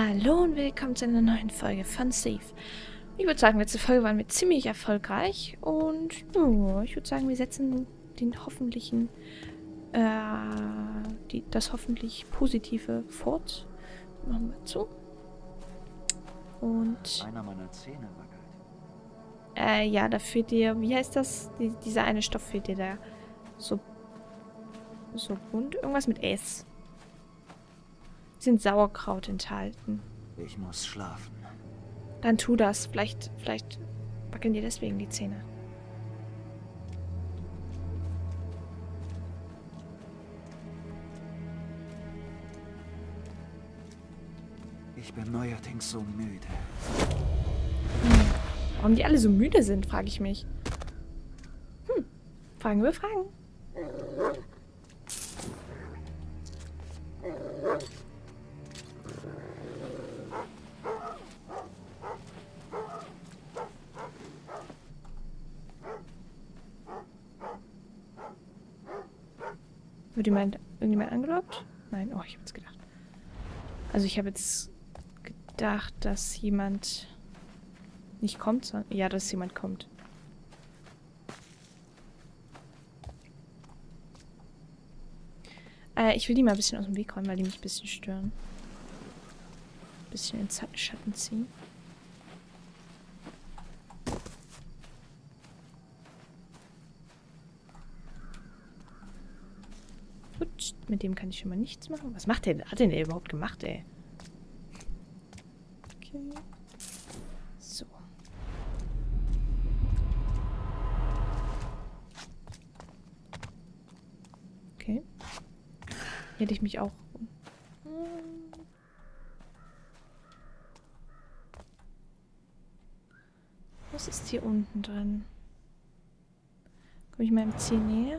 Hallo und willkommen zu einer neuen Folge von Safe. Ich würde sagen, letzte Folge waren wir ziemlich erfolgreich und ich würde sagen, wir setzen den hoffentlichen, das hoffentlich Positive fort. Machen wir zu. Und Einer meiner Zähne wackelt. ja, da fehlt dir, wie heißt das? Dieser eine Stoff fehlt dir da. So bunt. Irgendwas mit S. Sind Sauerkraut enthalten. Ich muss schlafen. Dann tu das. Vielleicht wackeln dir deswegen die Zähne. Ich bin neuerdings so müde. Warum die alle so müde sind, frage ich mich. Fragen wir Fragen. Wird irgendjemand angelockt? Nein, oh, ich habe jetzt gedacht. Also ich habe jetzt gedacht, dass jemand nicht kommt, sondern ja, dass jemand kommt. Ich will die mal ein bisschen aus dem Weg räumen, weil die mich ein bisschen stören. Ein bisschen in Schatten ziehen. Gut, mit dem kann ich schon mal nichts machen. Was macht der? Hat der denn überhaupt gemacht, ey? Okay. So. Okay. Hier hätte ich mich auch... Was ist hier unten drin? Komme ich meinem Ziel näher?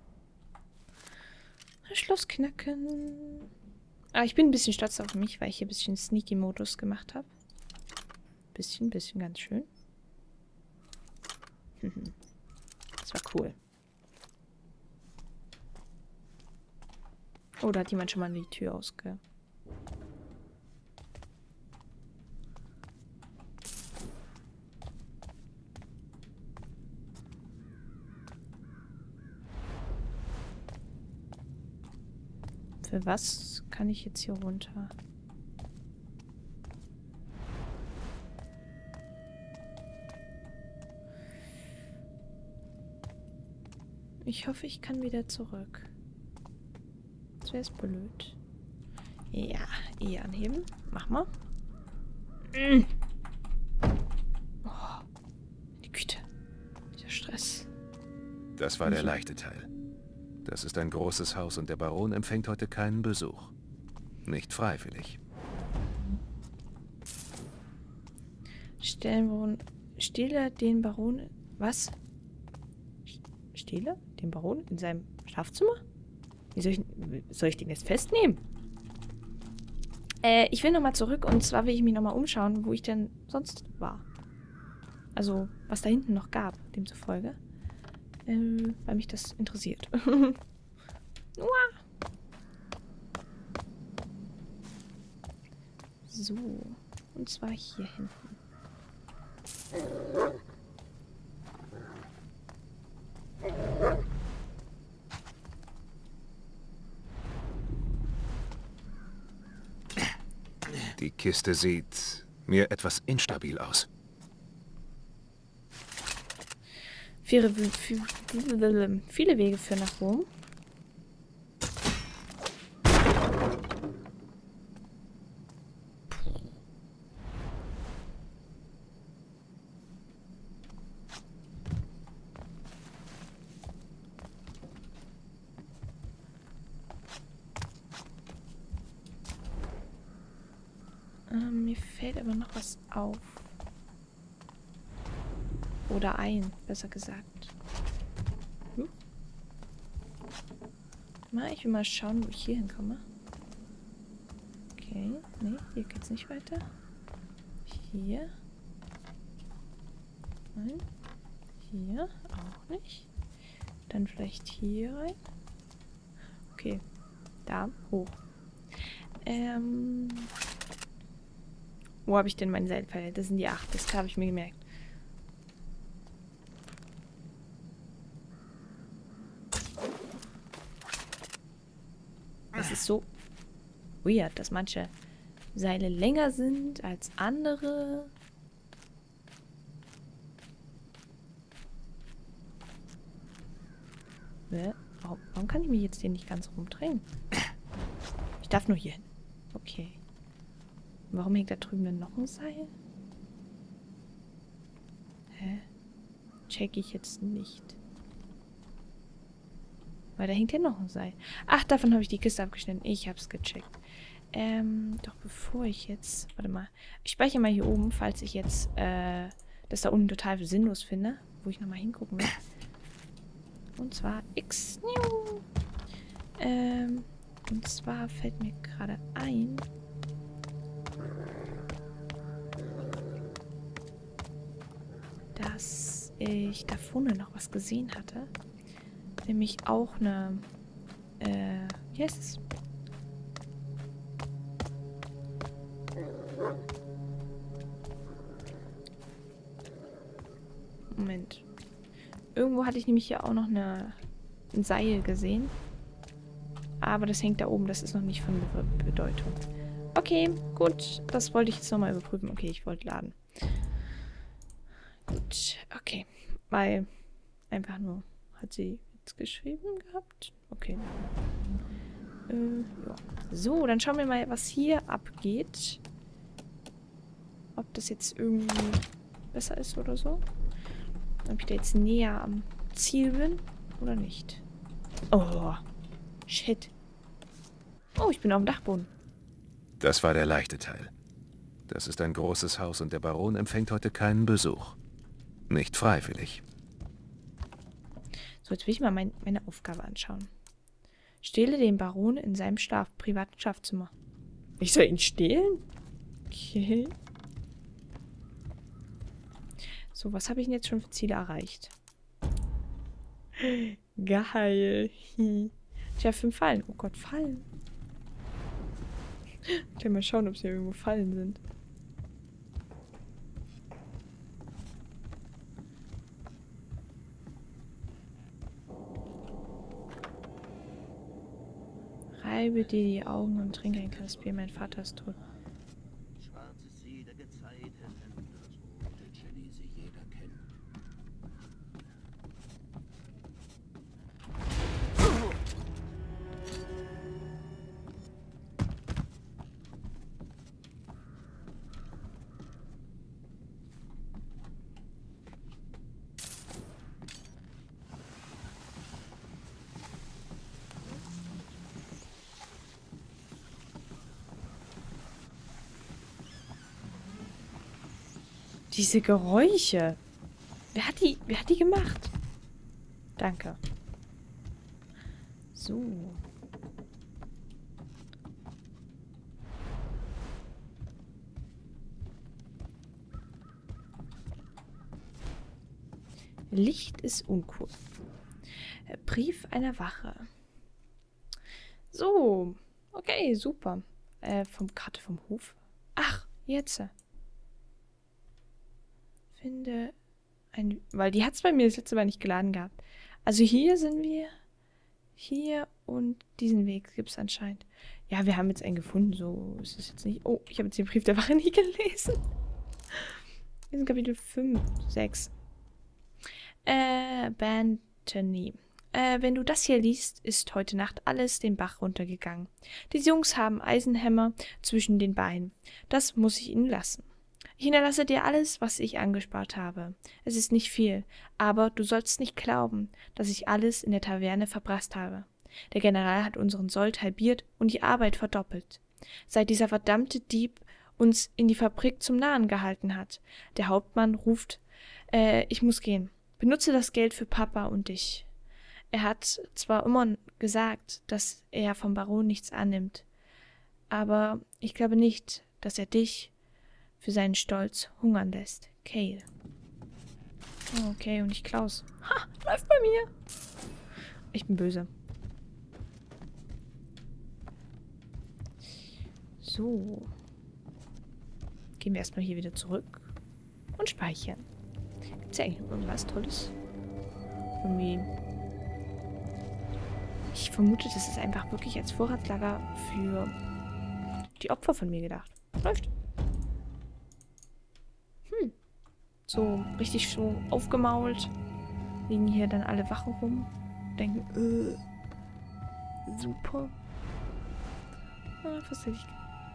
Schloss knacken. Ah, ich bin ein bisschen stolz auf mich, weil ich hier ein bisschen Sneaky-Modus gemacht habe. Bisschen, ganz schön. Das war cool. Oh, da hat jemand schon mal die Tür ausge... Für was kann ich jetzt hier runter? Ich hoffe, ich kann wieder zurück. Das wäre blöd. Ja, anheben. Mach mal. Oh, die Güte. Dieser Stress. Das war der leichte Teil. Das ist ein großes Haus und der Baron empfängt heute keinen Besuch. Nicht freiwillig. Stehle den Baron... Was? Stehle den Baron in seinem Schlafzimmer? Wie soll ich den jetzt festnehmen? Ich will nochmal zurück und zwar will ich mich nochmal umschauen, wo ich denn sonst war. Also, was da hinten noch gab, demzufolge. Weil mich das interessiert. So. Und zwar hier hinten. Die Kiste sieht mir etwas instabil aus. Viele Wege führen nach Rom. Mir fällt aber noch was auf. Oder ein, besser gesagt. Ich will mal schauen, wo ich hier hinkomme. Okay, nee, hier geht's nicht weiter. Hier. Nein. Hier auch nicht. Dann vielleicht hier rein. Okay, da, hoch. Wo habe ich denn mein Seilpfeil? Das sind die 8. Das habe ich mir gemerkt. Es ist so weird, dass manche Seile länger sind als andere. Warum kann ich mich jetzt hier nicht ganz rumdrehen? Ich darf nur hier hin. Okay. Warum hängt da drüben denn noch ein Seil? Hä? Check ich jetzt nicht. Weil da hängt ja noch ein Seil. Ach, davon habe ich die Kiste abgeschnitten. Ich habe es gecheckt. Doch bevor ich jetzt... Warte mal. Ich speichere mal hier oben, falls ich jetzt das da unten total sinnlos finde. Wo ich nochmal hingucken will. Und zwar X. Und zwar fällt mir gerade ein... dass ich da vorne noch was gesehen hatte. Nämlich auch eine... wie heißt es? Moment. Irgendwo hatte ich nämlich hier auch noch ein Seil gesehen. Aber das hängt da oben. Das ist noch nicht von Bedeutung. Okay, gut. Das wollte ich jetzt nochmal überprüfen. Okay, ich wollte laden. Gut, okay. Weil einfach nur hat sie jetzt geschrieben gehabt. Okay. Ja. So, dann schauen wir mal, was hier abgeht. Ob das jetzt irgendwie besser ist oder so. Ob ich da jetzt näher am Ziel bin oder nicht. Oh, shit. Oh, ich bin auf dem Dachboden. Das war der leichte Teil. Das ist ein großes Haus und der Baron empfängt heute keinen Besuch. Nicht freiwillig. So, jetzt will ich mal meine Aufgabe anschauen. Stehle den Baron in seinem privaten Schlafzimmer. Ich soll ihn stehlen? Okay. So, was habe ich denn jetzt schon für Ziele erreicht? Geil. Ich habe 5 Fallen. Oh Gott, Fallen. Ich kann mal schauen, ob es hier irgendwo Fallen sind. Reibe dir die Augen und trinke ein Glas Bier. Mein Vater ist tot. Schwarze Seele Gezeiten, das rote Jenny sie jeder kennt. Diese Geräusche. Wer hat die gemacht? Danke. So. Licht ist uncool. Brief einer Wache. So. Okay, super. Karte vom Hof. Ach, jetzt. Finde ein... Weil die hat es bei mir das letzte Mal nicht geladen gehabt. Also hier sind wir. Hier und diesen Weg gibt es anscheinend. Ja, wir haben jetzt einen gefunden. So ist es jetzt nicht. Oh, ich habe jetzt den Brief der Wache nie gelesen. Wir sind Kapitel 5, 6. Bantony. Wenn du das hier liest, ist heute Nacht alles den Bach runtergegangen. Die Jungs haben Eisenhämmer zwischen den Beinen. Das muss ich ihnen lassen. Ich hinterlasse dir alles, was ich angespart habe. Es ist nicht viel, aber du sollst nicht glauben, dass ich alles in der Taverne verprasst habe. Der General hat unseren Sold halbiert und die Arbeit verdoppelt. Seit dieser verdammte Dieb uns in die Fabrik zum Narren gehalten hat. Der Hauptmann ruft, ich muss gehen. Benutze das Geld für Papa und dich. Er hat zwar immer gesagt, dass er vom Baron nichts annimmt, aber ich glaube nicht, dass er dich für seinen Stolz hungern lässt. Cale. Okay, und nicht Klaus. Ha, läuft bei mir. Ich bin böse. So. gehen wir erstmal hier wieder zurück und speichern. Gibt es ja eigentlich noch irgendwas Tolles? Irgendwie. Ich vermute, das ist einfach wirklich als Vorratslager für die Opfer von mir gedacht. Läuft. So richtig so aufgemault. Liegen hier dann alle Wachen rum. Denken, super. Ah, was hätte ich...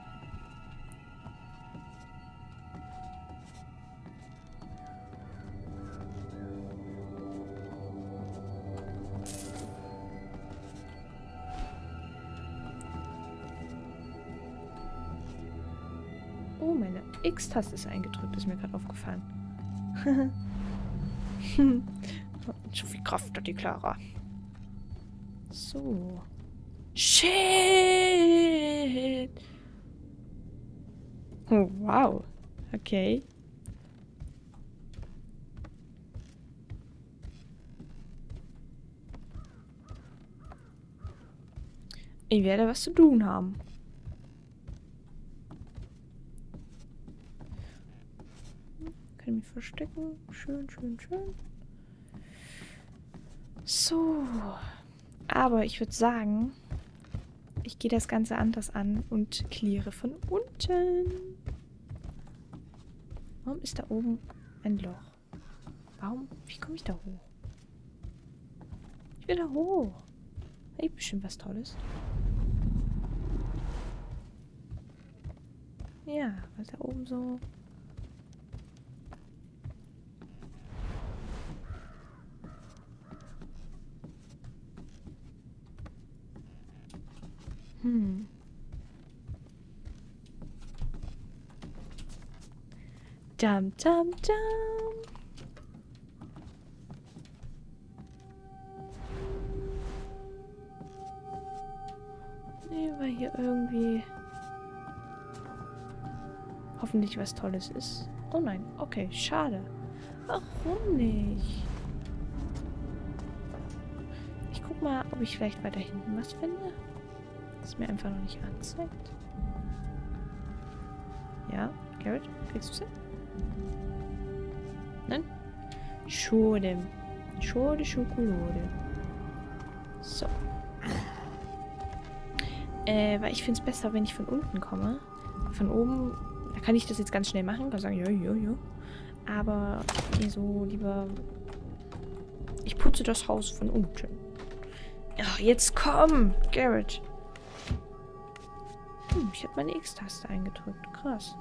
Oh, meine X-Taste ist eingedrückt, ist mir gerade aufgefallen. Zu viel Kraft hat die Clara. So. Shit! Oh, wow. Okay. Ich werde was zu tun haben. Kann ich mich verstecken. Schön, schön, schön. So. Aber ich würde sagen, ich gehe das Ganze anders an und cleare von unten. Warum ist da oben ein Loch? Warum? Wie komme ich da hoch? Ich will da hoch. Da gibt bestimmt was Tolles. Ja, was da oben so... Dum, dum, dum. Nee, weil hier irgendwie hoffentlich was Tolles ist. Oh nein, okay, schade. Warum nicht? Ich guck mal, ob ich vielleicht weiter hinten was finde. Das mir einfach noch nicht anzeigt. Ja, Garrett, kriegst du sie? Nein? Schade. Schade Schokolade. So. Weil ich finde es besser, wenn ich von unten komme. Von oben, da kann ich das jetzt ganz schnell machen. Kann sagen, ja, ja, ja. Aber so lieber... Ich putze das Haus von unten. Ach, jetzt komm, Garrett. Ich habe meine X-Taste eingedrückt. Krass.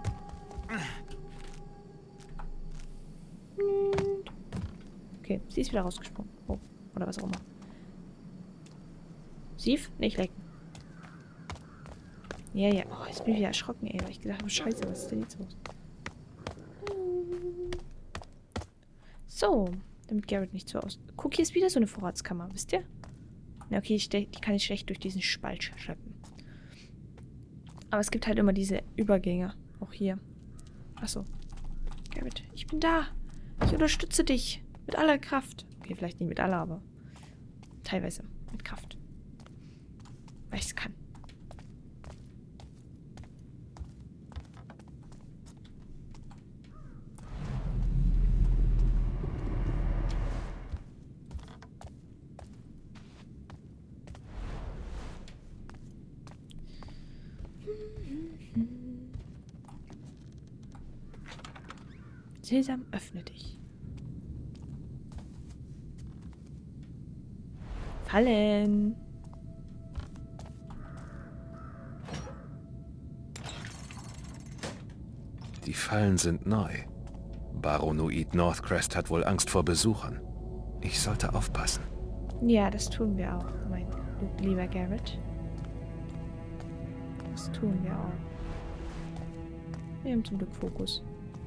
Okay, sie ist wieder rausgesprungen. Oh, oder was auch immer. Sief? Nicht lecken. Ja, ja. Oh, jetzt bin ich wieder erschrocken, ey. Weil ich gedacht habe, scheiße, was ist denn jetzt los? So, damit Garrett nicht so aus... Guck, hier ist wieder so eine Vorratskammer, wisst ihr? Na, okay, die kann ich schlecht durch diesen Spalt schleppen. Aber es gibt halt immer diese Übergänge. Auch hier. Achso. Garrett, ich bin da. Ich unterstütze dich. Mit aller Kraft. Okay, vielleicht nicht mit aller, aber teilweise mit Kraft. Weil ich es kann. Sesam, öffne dich. Fallen. Die Fallen sind neu. Baronoid Northcrest hat wohl Angst vor Besuchern. Ich sollte aufpassen. Ja, das tun wir auch, mein lieber Garrett. Das tun wir auch. Wir haben zum Glück Fokus.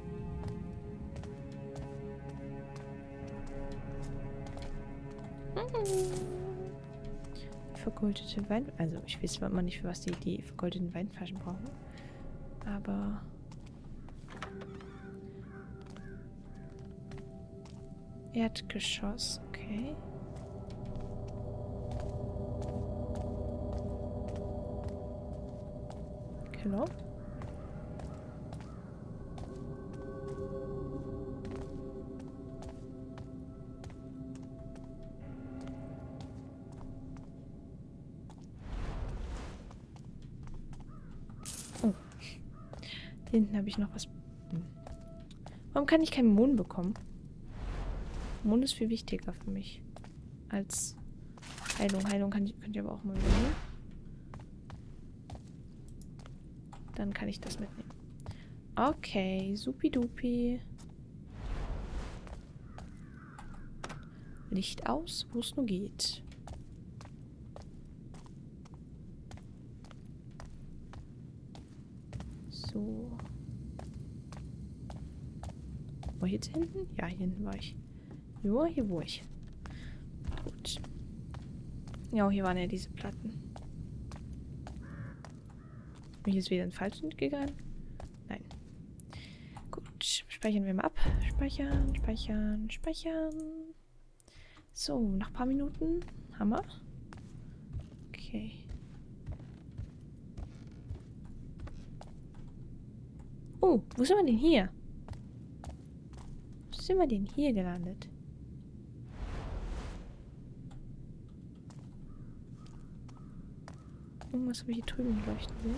Vergoldete Wein... Also, ich weiß zwar immer nicht, für was die vergoldeten Weinflaschen brauchen. Aber... Erdgeschoss, okay. Hello? Hier hinten habe ich noch was. Warum kann ich keinen Mohn bekommen? Mohn ist viel wichtiger für mich. Als Heilung. Heilung könnt ihr aber auch mal übernehmen. Dann kann ich das mitnehmen. Okay, supidupi. Licht aus, wo es nur geht. So. War hier hinten? Ja, hier hinten war ich. Ja, hier war ich. Gut. Ja, hier waren ja diese Platten. Bin ich jetzt wieder in den falschen gegangen? Nein. Gut, speichern wir mal ab. Speichern, speichern, speichern. So, nach ein paar Minuten haben wir. Okay. Oh, wo sind wir denn hier? Wo sind wir denn hier gelandet? Irgendwas habe ich hier drüben leuchten sehen.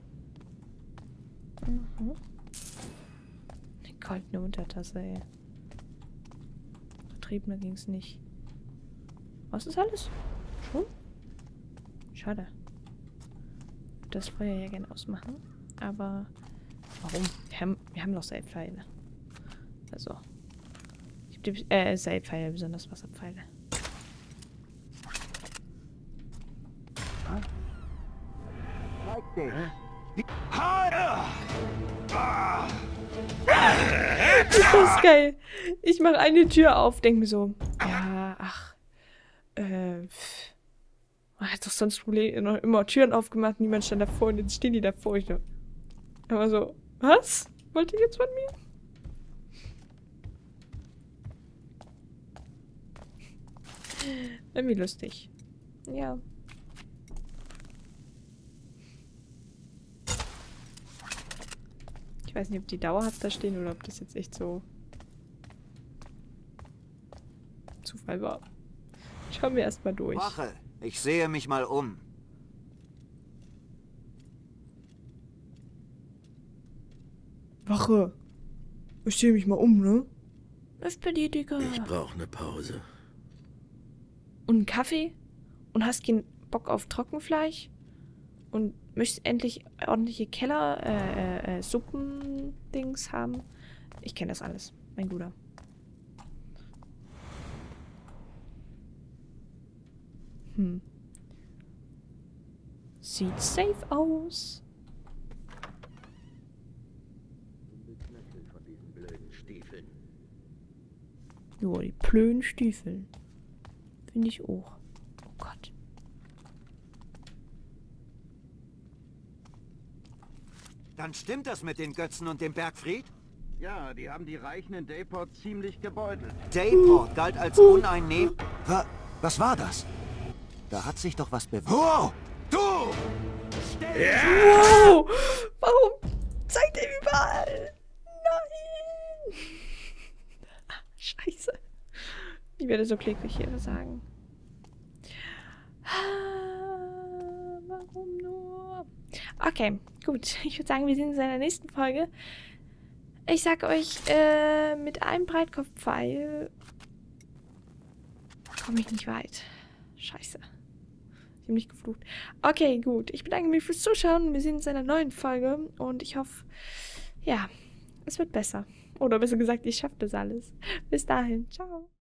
Mhm. Eine goldene Untertasse, ey. Vertriebener ging es nicht. Was ist alles? Schon? Schade. Das Feuer ja gerne ausmachen. Aber warum? Wir haben noch Seilpfeile. Also. Ich habe Seilpfeile, besonders Wasserpfeile. Das ist geil. Ich mache eine Tür auf, denke mir so, ja, ach, man hat doch sonst immer Türen aufgemacht, niemand stand davor und jetzt stehen die davor. Ich dachte, aber so, was? Wollt ihr jetzt von mir? Irgendwie lustig. Ja. Ich weiß nicht, ob die dauerhaft da stehen oder ob das jetzt echt so Zufall war. Schauen wir erstmal durch. Wache, ich sehe mich mal um. Wache. Ich sehe mich mal um, ne? Läuft bei dir, Digga. Ich brauche eine Pause. Und einen Kaffee? Und hast keinen Bock auf Trockenfleisch? Und möchtest endlich ordentliche Suppen-Dings haben? Ich kenne das alles, mein Guter. Sieht safe aus. Von diesen blöden Stiefeln. Jo, die blöden Stiefeln. Finde ich auch. Oh Gott. Dann stimmt das mit den Götzen und dem Bergfried? Ja, die haben die Reichen in Dayport ziemlich gebeutelt. Dayport galt als uneinnehmbar. Was war das? Da hat sich doch was bewegt. Oh! Du! Wow! Warum zeigt er überall? Nein! Scheiße. Ich werde so kläglich hier sagen. Warum nur? Okay, gut. Ich würde sagen, wir sehen uns in der nächsten Folge. Ich sag euch, mit einem Breitkopfpfeil komme ich nicht weit. Scheiße. Ich habe nicht geflucht. Okay, gut. Ich bedanke mich fürs Zuschauen. Wir sehen uns in einer neuen Folge. Und ich hoffe, ja, es wird besser. Oder besser gesagt, ich schaffe das alles. Bis dahin. Ciao.